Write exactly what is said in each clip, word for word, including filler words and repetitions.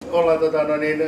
Ollaan, tota, no niin,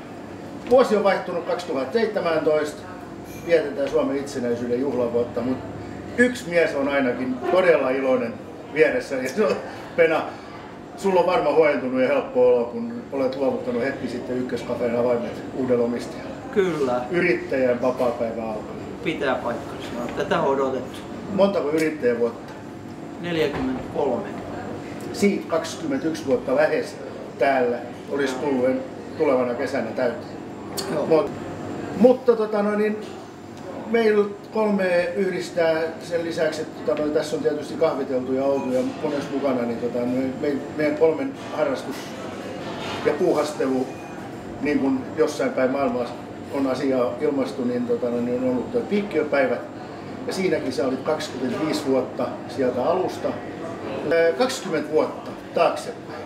vuosi on vaihtunut kaksituhattaseitsemäntoista, vietetään Suomen itsenäisyyden juhlavuotta, mutta yksi mies on ainakin todella iloinen vieressä. Ja se on, Pena, sulla on varmaan huojentunut ja helppo olo, kun olet luovuttanut hetki sitten Ykköskafeen avaimet uudelle omistajalle. Kyllä. Yrittäjän vapaapäivä alkoi. Pitää paikkansa. Tätä on odotettu. Montako yrittäjävuotta? neljäkymmentäkolme. Siitä kaksikymmentäyksi vuotta lähes täällä olisi tullut tulevana kesänä täyteen. Mut, mutta tota, no, niin, meillä kolme yhdistää sen lisäksi, että tota, no, tässä on tietysti kahviteltu ja oltu ja monessa mukana, niin tota, me, me, meidän kolmen harrastus ja puuhastelu, niin kuin jossain päin maailmassa on asiaa ilmastu, niin, tota, no, niin on ollut tuo piikkiöpäivät. Ja siinäkin sä olit kaksikymmentäviisi vuotta sieltä alusta. kaksikymmentä vuotta taaksepäin.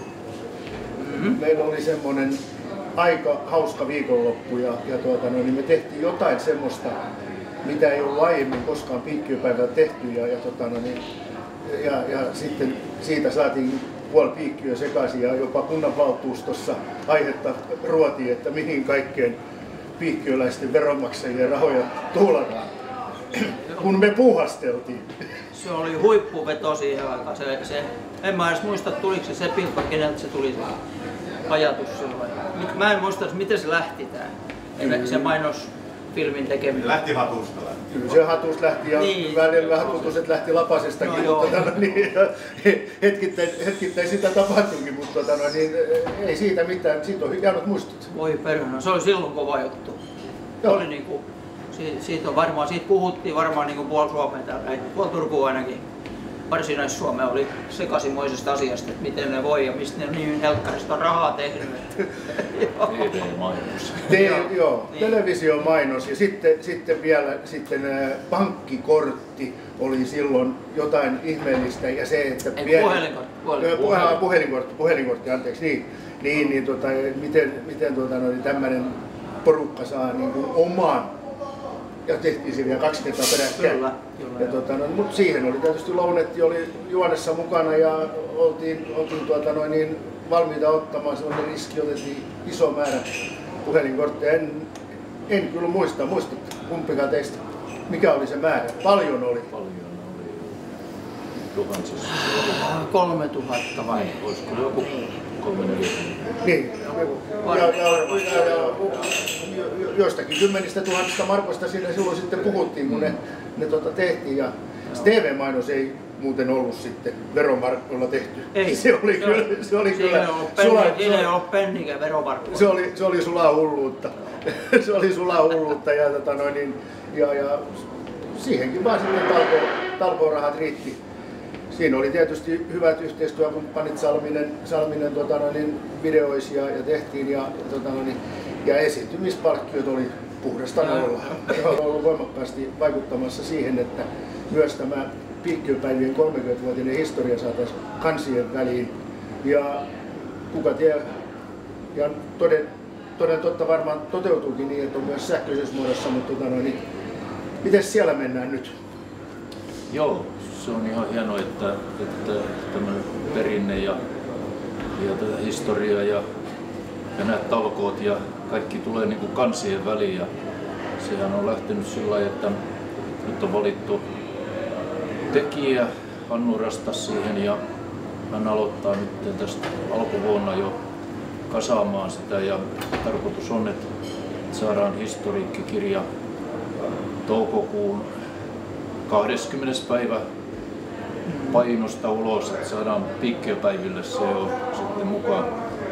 Mm-hmm. Meillä oli semmoinen aika hauska viikonloppu ja, ja tuota, no, niin me tehtiin jotain semmoista, mitä ei ollut aiemmin koskaan piikkiöpäivällä tehty. Ja, ja, tuota, no, niin, ja, ja sitten siitä saatiin puoli piikkiö sekaisin ja jopa kunnanvaltuustossa aihetta ruotiin, että mihin kaikkeen piikkiöläisten veronmaksajien rahoja tuhlataan, kun me puuhasteltiin. Se oli huippuveto siihen aikaan. Se, se, en mä edes muista, tuliko se Sepilta, keneltä se tuli se ajatus silloin. Mä en muista, miten se lähti tää, mm-hmm. se mainosfilmin tekeminen. Lähti hatusta. Kyllä se hatusta lähti ja niin, välillä hatutuset lähti Lapasestakin, no, mutta tota, niin, hetkittäin, hetkittäin sitä tapahtuikin, mutta tota, no, niin, ei siitä mitään, siitä on jäänyt muistut. Voi perhana, se oli silloin kova juttu. Oli niinku, siitä, on varmaan, siitä puhuttiin varmaan niinku puoli Suomea täällä, puoli Turkua ainakin. Varsinais-Suomea oli sekaisinmoisesta asiasta, että miten ne voi ja mistä ne niin helkkarista on rahaa tehnyt. T V-mainos. Te, joo, niin. Televisiomainos ja sitten, sitten vielä sitten, ä, pankkikortti oli silloin jotain ihmeellistä ja se, että Ei, pieni, puhelinkortti, puhelinkortti, puhelinkortti, puhelinkortti, anteeksi, niin, niin, niin tota, miten, miten tota, no, tämmöinen porukka saa niin kuin oman. Ja tehtiin se vielä kaksi kertaa peräkkäin. Kyllä, kyllä. Ja, tuota, no, mutta siihen oli tietysti Lounetti oli juonessa mukana ja oltiin, oltiin tuota, noin, niin valmiita ottamaan, sellainen riski, otettiin iso määrä puhelinkortteja. En, en kyllä muista, muistatte kumpikaan teistä, mikä oli se määrä? Paljon oli. Paljon oli. Tuhansissa. Kolme tuhatta vai? Olisiko joku kolme neljäkymmentä? Niin. Ja, ja, ja, ja, joistakin kymmenistä tuhansista markoista siinä silloin sitten puhuttiin, kun ne, ne tuota tehtiin. Ja T V-mainos ei muuten ollut sitten veromarkoilla tehty. Ei. Se oli se kyllä, on, se oli siinä kyllä sula, siinä ei ollut pennikä veromarkoilla. Se oli, se oli sulaa hulluutta. Se oli sulaa hulluutta ja, tota noin, niin, ja, ja siihenkin vaan sitten talko, talkorahat riitti. Siinä oli tietysti hyvät yhteistyökumppanit, Salminen, Salminen tota noin, niin videoisi ja, ja tehtiin ja, tota noin, ja esiintymispalkkiot oli puhdasta nollaa. Olen ollut voimakkaasti vaikuttamassa siihen, että myös tämä piikkiöpäivien kolmekymmenvuotinen historia saataisiin kansien väliin. Ja kuka tiedä, ja toden, toden totta varmaan toteutuukin niin, että on myös sähköisessä muodossa, mutta tota noin, niin, miten siellä mennään nyt? Joo, se on ihan hienoa, että, että tämmöinen perinne ja, ja tätä historiaa ja, ja nämä talkoot ja kaikki tulee niin kuin kansien väliin. Ja sehän on lähtenyt sillä lailla, että nyt on valittu tekijä Hannu Rastas siihen ja hän aloittaa nyt tästä alkuvuonna jo kasaamaan sitä ja tarkoitus on, että saadaan historiikkikirja toukokuun kahdeskymmenes päivä painosta ulos, että saadaan piikkiöpäiville se on sitten mukaan.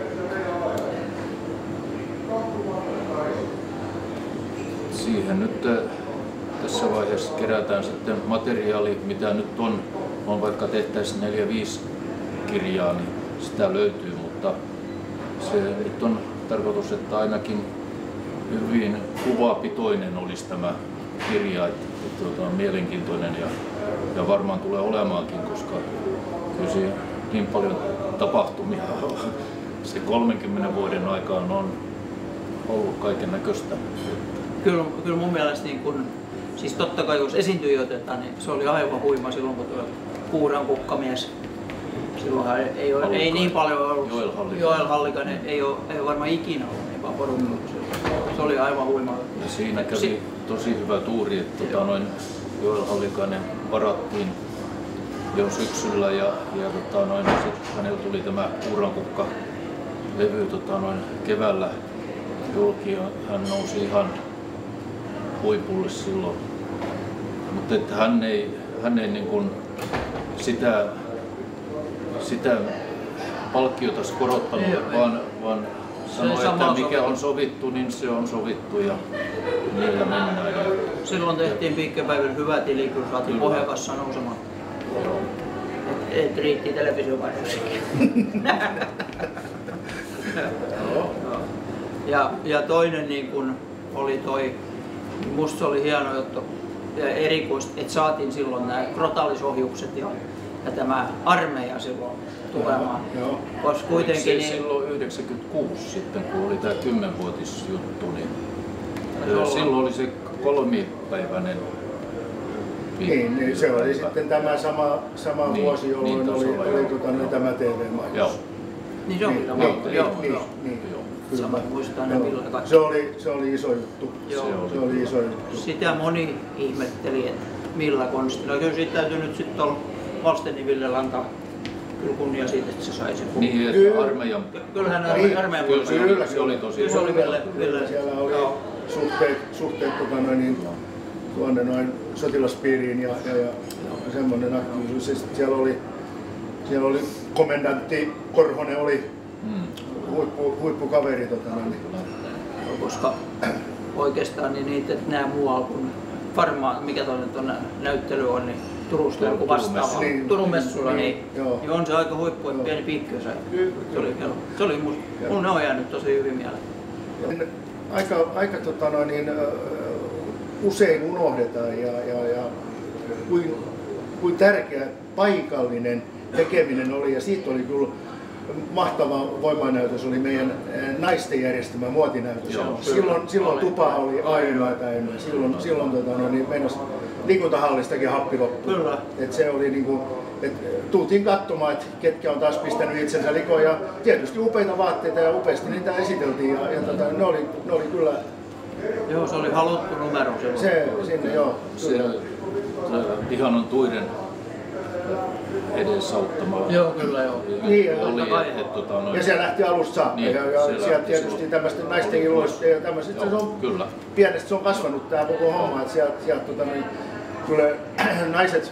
Siihen nyt tässä vaiheessa kerätään sitten materiaali, mitä nyt on, on vaikka tehtäisiin neljä viisi kirjaa, niin sitä löytyy, mutta se nyt on tarkoitus, että ainakin hyvin kuvapitoinen olisi tämä kirja, että, että tuota, on mielenkiintoinen ja, ja varmaan tulee olemaankin, koska kyllä se niin paljon tapahtumia se kolmenkymmenen vuoden aikaan on ollut kaiken näköistä. Kyllä, kyllä mun mielestä niin kun, siis totta kai jos esiintyjiä otetaan, niin se oli aivan huima silloin, kun tuo Kuuran kukkamies Silloinhan ei, ole, ei niin paljon ollut. Joel Hallikainen. Joel Hallikainen ei ole, ei ole varmaan ikinä ollut niin paljon porukkaa. Se oli aivan huima. Ja siinä kävi Si- tosi hyvä tuuri, että tota, noin Joel Hallikainen varattiin jo syksyllä ja, ja tota, noin, sit hänellä tuli tämä Kuurankukka-levy tota, noin keväällä julki ja hän nousi ihan huipulle silloin. Mutta että hän ei, hän ei niin kuin sitä, sitä palkkiota korottanut, Ei, vaan, vaan sanoi, sama että mikä sovittu. on sovittu, niin se on sovittu ja niillä mennään. Silloin tehtiin piikkipäivillä hyvä tili, kun saatiin Kyllä. Pohjakassa nousemaan. Joo. Et, et riitti televisiomainoksenkin. ja, ja toinen niin kun oli toi, musta se oli hieno juttu ja erikoista, että saatiin silloin nämä krotallisohjukset ja, ja tämä armeija silloin tulemaan. Joo. Koska Kuitenkin kuitenkin niin, silloin yhdeksänkymmentäkuusi sitten, kun oli tämä kymmenvuotisjuttu, niin olla. silloin oli se kolmipäiväinen Niin, niin, se oli sitten tämä sama, sama Niin, vuosi, jolloin niin oli, tasolla, oli joo. tota, niin tämä T Joo. V-mainos. niin se on Niin, sama. niin, Joo, niin, joo. niin. Joo. Kyllä. Sama, muistetaan ne Joo. milloin kaikki. Se oli, se oli iso juttu. Joo. Se oli. Se oli iso juttu. Sitä moni ihmetteli, että millä konstilla. Kyllä siitä täytyy nyt sitten olla Valsteniville antaa kyllä kunnia siitä, että se sai sen. Niin, että Kyllä. armeijan Kyllähän Niin, armeijan kyllä puolella se oli. oli, se oli tosi Kyllä se oli Ville. Kyllä, Ville. siellä oli Joo. suhteet, suhteet tota noin, niin, tuonne noin sotilaspiiriin ja, ja, ja semmoinen aktiivisuus. Siis siellä oli, siellä oli komendantti Korhonen oli Mm. huippu, huippukaveri. Tota noin. Koska oikeastaan niin niitä nämä muualla kuin varmaan, mikä toinen tuonne näyttely on, niin Turusta joku vastaava. Niin, Turun messulla, niin, niin, joo. niin on se aika huippu, että pieni piikki sai. Se oli hieno. Se oli musta, mun ne on jäänyt tosi hyvin mieleen. Aika, aika tota noin, niin, ö, usein unohdetaan ja, ja, ja kuin, kuin tärkeä paikallinen tekeminen oli ja siitä oli kyllä mahtava voimanäytös oli meidän naisten järjestämä muotinäytös. Joo, silloin silloin oli. tupa oli ainoa täynnä. Silloin, silloin tota, no, niin meinas liikuntahallistakin happi loppu. Kyllä. Et se oli niinku, et tultiin katsomaan, että ketkä on taas pistänyt itsensä likoon ja tietysti upeita vaatteita ja upeasti niitä esiteltiin ja, ja tota, ne, oli, ne oli kyllä Joo, se oli haluttu numero silloin. se sinne joo. Se, se ihanan tuiden edesauttama. Joo, kyllä joo. Niin, ja oli, totta kai. et, et, tota, noin, Ja se lähti alusta saakka Niin, ja, ja se sieltä lähti tietysti silloin. tämmöisten naisten iloista ja tämmöistä. Se Joo, on kyllä. pienestä se on kasvanut tää koko homma, että sieltä, sieltä tota, niin, kyllä naiset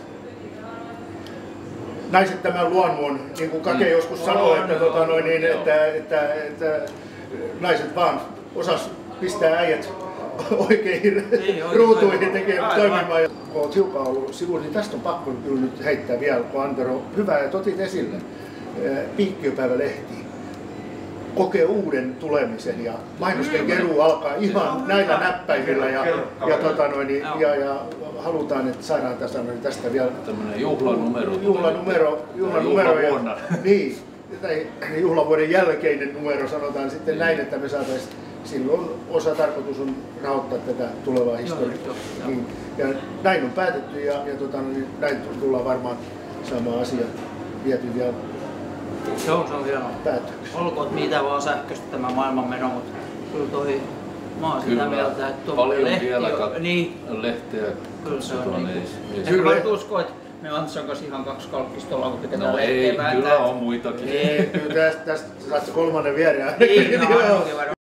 naiset tämän luonnon, niin kuin Kake Mm. joskus sanoi, että, On, tota, on, noin, niin, joo. että, että, että naiset vaan osas pistää äijät oikeihin Niin, oikein ruutuihin toimimaan. tekemään Aivan. toimimaan. Ja kun olet hiukan ollut sivulla, niin tästä on pakko kyllä nyt heittää vielä, kun Antero, hyvä ja otit esille, Piikkiöpäivälehti kokee uuden tulemisen ja mainosten keruu alkaa ihan näillä näppäimillä ja, ja, tota noin, niin, ja, ja halutaan, että saadaan tästä, noin, tästä vielä Tämmöinen juhlanumero. juhlanumero, juhlanumero ja, Juhlavuonna. niin, tai juhlavuoden jälkeinen numero sanotaan sitten Niin. näin, että me saataisiin silloin osa tarkoitus on rahoittaa tätä tulevaa historiaa. joo, joo. Niin, ja näin on päätetty ja, ja tota, niin näin tullaan varmaan saamaan asia viety vielä Se on, se on hienoa. päätökseen. Olkoon mitä vaan sähköistä tämä maailmanmeno, mutta kyllä toi, mä oon sitä Kyllä, mieltä, että tuo paljon lehti vielä on- kat- niin, lehteä kyllä se on katsotaan, niin. ei- ei se- Ehkä mä nyt uskon, että me Antsan kanssa ihan kaksi kalkkistolla, kun pitää No lehteä ei, vääntää. kyllä on muitakin. Niin, kyllä tästä, tästä saat se kolmannen viereen. Niin, no, Joo. ainakin varmaan.